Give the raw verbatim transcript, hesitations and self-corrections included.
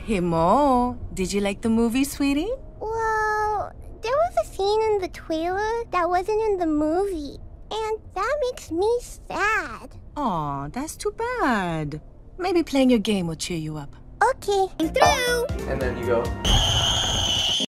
Hey, Mo, did you like the movie, sweetie? Well, there was a scene in the trailer that wasn't in the movie, and that makes me sad. Aw, that's too bad. Maybe playing your game will cheer you up. Okay. I'm through! And then you go...